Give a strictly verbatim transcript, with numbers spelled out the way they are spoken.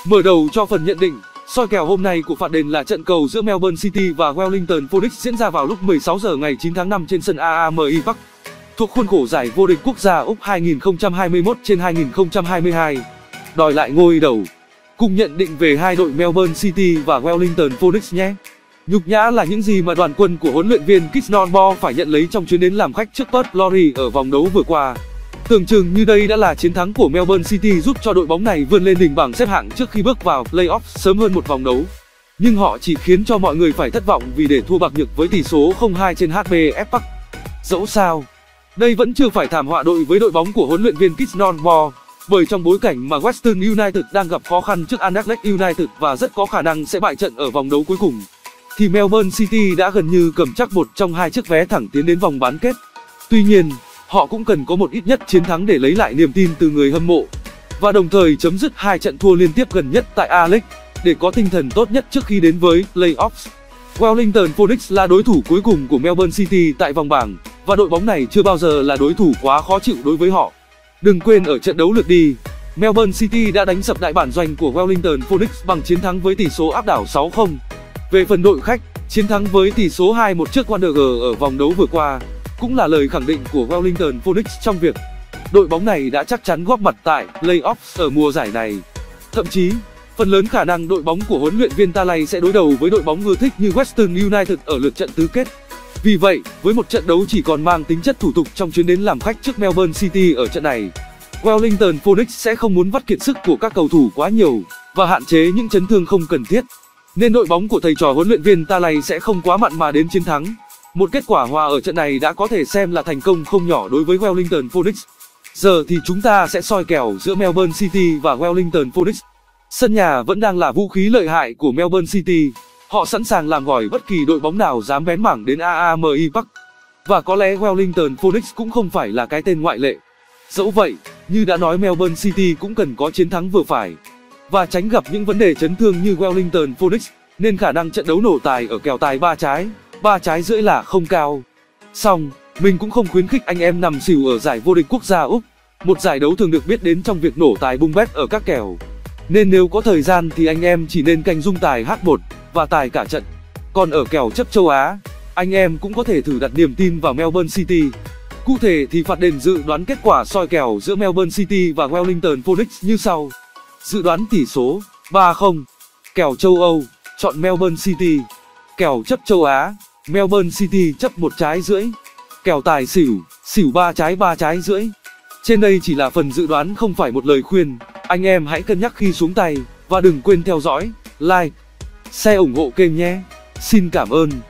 Mở đầu cho phần nhận định, soi kèo hôm nay của Phạt Đền là trận cầu giữa Melbourne City và Wellington Phoenix diễn ra vào lúc mười sáu giờ ngày chín tháng năm trên sân a a em i Park, thuộc khuôn khổ giải vô địch quốc gia Úc hai nghìn không trăm hai mươi mốt trên hai nghìn không trăm hai mươi hai, đòi lại ngôi đầu. Cùng nhận định về hai đội Melbourne City và Wellington Phoenix nhé. Nhục nhã là những gì mà đoàn quân của huấn luyện viên Keith Northnall phải nhận lấy trong chuyến đến làm khách trước Perth Glory ở vòng đấu vừa qua. Tưởng chừng như đây đã là chiến thắng của Melbourne City giúp cho đội bóng này vươn lên đỉnh bảng xếp hạng trước khi bước vào play-off sớm hơn một vòng đấu. Nhưng họ chỉ khiến cho mọi người phải thất vọng vì để thua bạc nhược với tỷ số không hai trên hát bê ép Park. Dẫu sao, đây vẫn chưa phải thảm họa đội với đội bóng của huấn luyện viên Keith Northnall, bởi trong bối cảnh mà Western United đang gặp khó khăn trước Adelaide United và rất có khả năng sẽ bại trận ở vòng đấu cuối cùng, thì Melbourne City đã gần như cầm chắc một trong hai chiếc vé thẳng tiến đến vòng bán kết. Tuy nhiên, họ cũng cần có một ít nhất chiến thắng để lấy lại niềm tin từ người hâm mộ, và đồng thời chấm dứt hai trận thua liên tiếp gần nhất tại A-League để có tinh thần tốt nhất trước khi đến với play-offs. Wellington Phoenix là đối thủ cuối cùng của Melbourne City tại vòng bảng, và đội bóng này chưa bao giờ là đối thủ quá khó chịu đối với họ. Đừng quên ở trận đấu lượt đi, Melbourne City đã đánh sập đại bản doanh của Wellington Phoenix bằng chiến thắng với tỷ số áp đảo sáu không. Về phần đội khách, chiến thắng với tỷ số hai một trước Wanderers ở vòng đấu vừa qua cũng là lời khẳng định của Wellington Phoenix trong việc đội bóng này đã chắc chắn góp mặt tại play-offs ở mùa giải này. Thậm chí, phần lớn khả năng đội bóng của huấn luyện viên Talay sẽ đối đầu với đội bóng ưa thích như Western United ở lượt trận tứ kết. Vì vậy, với một trận đấu chỉ còn mang tính chất thủ tục trong chuyến đến làm khách trước Melbourne City ở trận này, Wellington Phoenix sẽ không muốn vắt kiệt sức của các cầu thủ quá nhiều và hạn chế những chấn thương không cần thiết, nên đội bóng của thầy trò huấn luyện viên Talay sẽ không quá mặn mà đến chiến thắng. Một kết quả hòa ở trận này đã có thể xem là thành công không nhỏ đối với Wellington Phoenix. Giờ thì chúng ta sẽ soi kèo giữa Melbourne City và Wellington Phoenix. Sân nhà vẫn đang là vũ khí lợi hại của Melbourne City. Họ sẵn sàng làm gỏi bất kỳ đội bóng nào dám bén mảng đến a a em i Park. Và có lẽ Wellington Phoenix cũng không phải là cái tên ngoại lệ. Dẫu vậy, như đã nói, Melbourne City cũng cần có chiến thắng vừa phải và tránh gặp những vấn đề chấn thương như Wellington Phoenix, nên khả năng trận đấu nổ tài ở kèo tài ba trái, ba trái rưỡi là không cao. Song, mình cũng không khuyến khích anh em nằm xỉu ở giải vô địch quốc gia Úc, một giải đấu thường được biết đến trong việc nổ tài bung bét ở các kèo. Nên nếu có thời gian thì anh em chỉ nên canh dung tài hát một và tài cả trận. Còn ở kèo chấp châu Á, anh em cũng có thể thử đặt niềm tin vào Melbourne City. Cụ thể thì Phạt Đền dự đoán kết quả soi kèo giữa Melbourne City và Wellington Phoenix như sau. Dự đoán tỷ số ba không. Kèo châu Âu, chọn Melbourne City. Kèo chấp châu Á, Melbourne City chấp một trái rưỡi. Kèo tài xỉu, xỉu ba trái ba trái rưỡi. Trên đây chỉ là phần dự đoán, không phải một lời khuyên. Anh em hãy cân nhắc khi xuống tay và đừng quên theo dõi, like, share ủng hộ kênh nhé. Xin cảm ơn.